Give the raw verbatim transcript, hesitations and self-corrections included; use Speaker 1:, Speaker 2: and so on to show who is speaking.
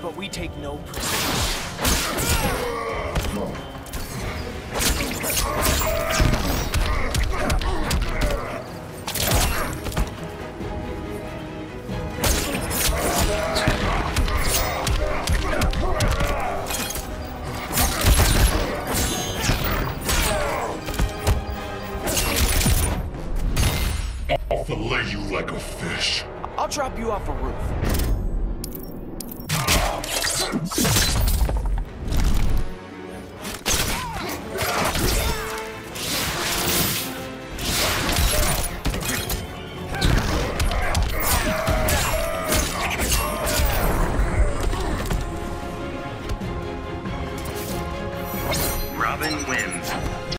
Speaker 1: but we take no prisoners.
Speaker 2: I'll fillet you like a fish.
Speaker 1: I'll drop you off a roof.
Speaker 3: Robin wins.